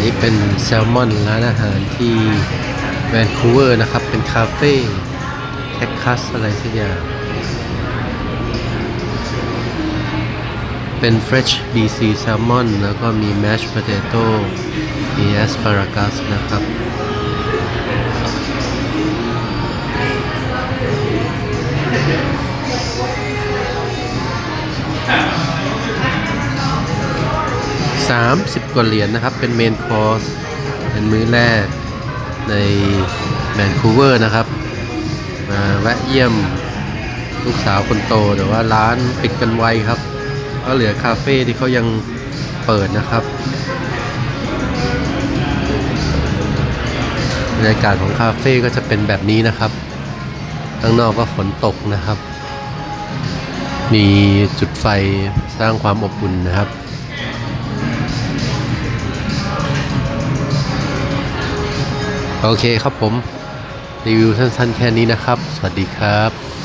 นี่เป็นแซลมอนร้านอาหารที่แวนคูเวอร์นะครับเป็นคาเฟ่แคคคัสอะไรสักอย่างเป็น Fresh BC Salmon แล้วก็มี Mashed Potato มี Asparagus นะครับ30 กว่าเหรียญนะครับเป็นเมนคอร์สเป็นมื้อแรกในแวนคูเวอร์นะครับมาแวะเยี่ยมลูกสาวคนโตแต่ว่าร้านปิดกันไวครับก็เหลือคาเฟ่ที่เขายังเปิดนะครับบรรยากาศของคาเฟ่ก็จะเป็นแบบนี้นะครับข้างนอกก็ฝนตกนะครับมีจุดไฟสร้างความอบอุ่นนะครับโอเคครับผมรีวิวสั้นๆแค่นี้นะครับสวัสดีครับ